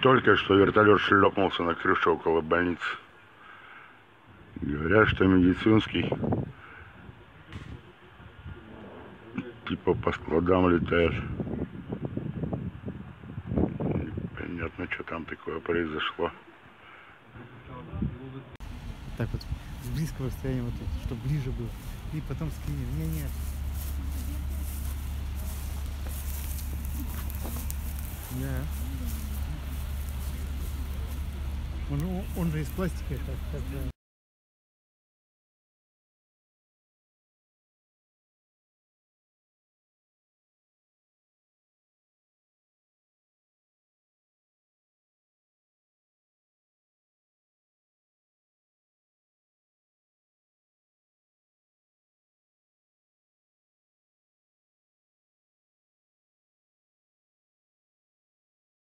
Только что вертолет шлепнулся на крышу около больницы. Говорят, что медицинский. Типа по складам летает. Непонятно, что там такое произошло. Так вот, с близкого расстояния, вот тут, чтобы ближе было. И потом скинем. Нет. Да. Он же из пластика, как